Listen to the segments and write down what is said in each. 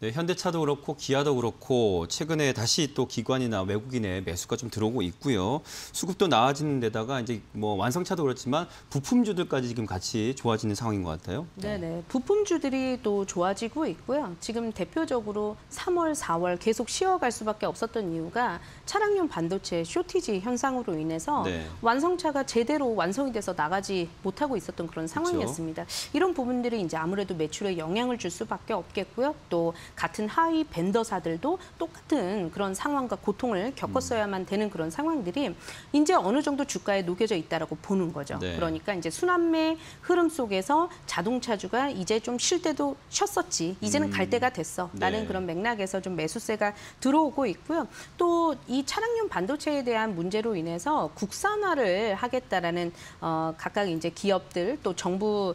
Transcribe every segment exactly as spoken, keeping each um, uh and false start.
네, 현대차도 그렇고 기아도 그렇고 최근에 다시 또 기관이나 외국인의 매수가 좀 들어오고 있고요. 수급도 나아지는 데다가 이제 뭐 완성차도 그렇지만 부품주들까지 지금 같이 좋아지는 상황인 것 같아요. 네, 네. 부품주들이 또 좋아지고 있고요. 지금 대표적으로 삼월, 사월 계속 쉬어갈 수밖에 없었던 이유가 차량용 반도체 쇼티지 현상으로 인해서 네. 완성차가 제대로 완성이 돼서 나가지 못하고 있었던 그런 상황이었습니다. 그렇죠. 이런 부분들이 이제 아무래도 매출에 영향을 줄 수밖에 없겠고요. 또 같은 하위 벤더사들도 똑같은 그런 상황과 고통을 겪었어야만 되는 그런 상황들이 이제 어느 정도 주가에 녹여져 있다라고 보는 거죠. 네. 그러니까 이제 순환매 흐름 속에서 자동차주가 이제 좀 쉴 때도 쉬었었지, 이제는 갈 때가 됐어라는 네. 그런 맥락에서 좀 매수세가 들어오고 있고요. 또 이 차량용 반도체에 대한 문제로 인해서 국산화를 하겠다라는 어, 각각 이제 기업들 또 정부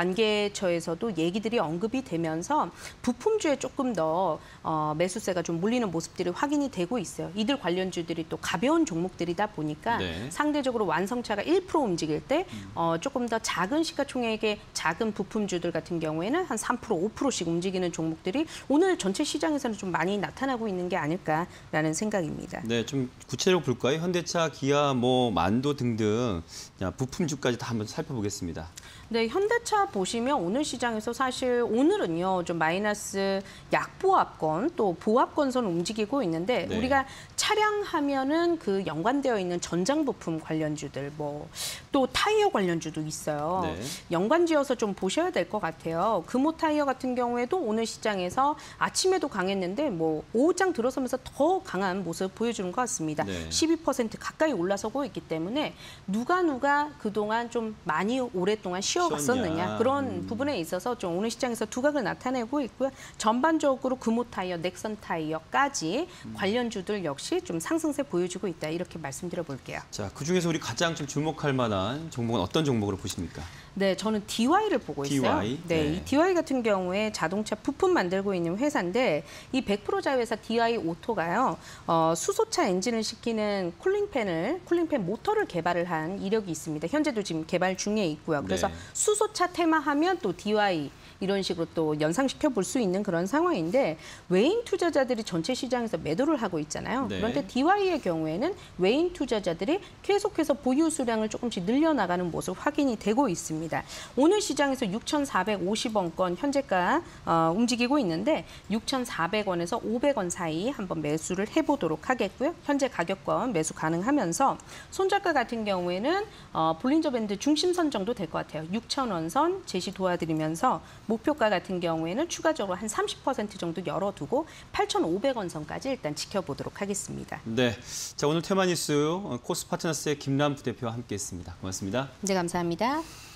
관계처에서도 얘기들이 언급이 되면서 부품주에 조금 더 어, 매수세가 좀 몰리는 모습들이 확인이 되고 있어요. 이들 관련주들이 또 가벼운 종목들이다 보니까 네. 상대적으로 완성차가 일 퍼센트 움직일 때 어, 조금 더 작은 시가총액의 작은 부품주들 같은 경우에는 한 삼 퍼센트, 오 퍼센트씩 움직이는 종목들이 오늘 전체 시장에서는 좀 많이 나타나고 있는 게 아닐까라는 생각입니다. 네, 좀 구체적으로 볼까요? 현대차, 기아, 뭐 만도 등등 부품주까지 다 한번 살펴보겠습니다. 네, 현대차 보시면 오늘 시장에서 사실 오늘은요 좀 마이너스 약보합권 또 보합권선 움직이고 있는데 네. 우리가 차량 하면은 그 연관되어 있는 전장 부품 관련주들 뭐 또 타이어 관련주도 있어요. 네. 연관지어서 좀 보셔야 될 것 같아요. 금호 타이어 같은 경우에도 오늘 시장에서 아침에도 강했는데 뭐 오후장 들어서면서 더 강한 모습 보여주는 것 같습니다. 네. 십이 퍼센트 가까이 올라서고 있기 때문에 누가 누가 그동안 좀 많이 오랫동안 쉬어갔었느냐 그런 음. 부분에 있어서 좀 오늘 시장에서 두각을 나타내고 있고요. 전반적으로 금호 타이어, 넥선 타이어까지 음. 관련주들 역시 좀 상승세 보여주고 있다 이렇게 말씀드려 볼게요. 자, 그중에서 우리 가장 좀 주목할 만한 종목은 어떤 종목으로 보십니까? 네, 저는 디와이를 보고 있어요. 디와이? 네, 네. 이 디와이 같은 경우에 자동차 부품 만들고 있는 회사인데 이 백 퍼센트 자회사 디와이 오토가요. 어, 수소차 엔진을 시키는 쿨링팬을 쿨링팬 모터를 개발을 한 이력이 있습니다. 현재도 지금 개발 중에 있고요. 그래서 네. 수소차 테마하면 또 디와이 이런 식으로 또 연상시켜 볼 수 있는 그런 상황인데 외인 투자자들이 전체 시장에서 매도를 하고 있잖아요. 네. 그런데 디와이의 경우에는 외인 투자자들이 계속해서 보유 수량을 조금씩 늘려나가는 모습 확인이 되고 있습니다. 오늘 시장에서 육천사백오십 원권 현재가 어, 움직이고 있는데 육천사백 원에서 오백 원 사이 한번 매수를 해보도록 하겠고요. 현재 가격권 매수 가능하면서 손절가 같은 경우에는 어, 볼린저 밴드 중심선 정도 될 것 같아요. 육천 원 선 제시 도와드리면서 목표가 같은 경우에는 추가적으로 한 삼십 퍼센트 정도 열어두고 팔천오백 원 선까지 일단 지켜보도록 하겠습니다. 네, 자 오늘 테마니스 코스파트너스의 김남 부대표와 함께했습니다. 고맙습니다. 네, 감사합니다.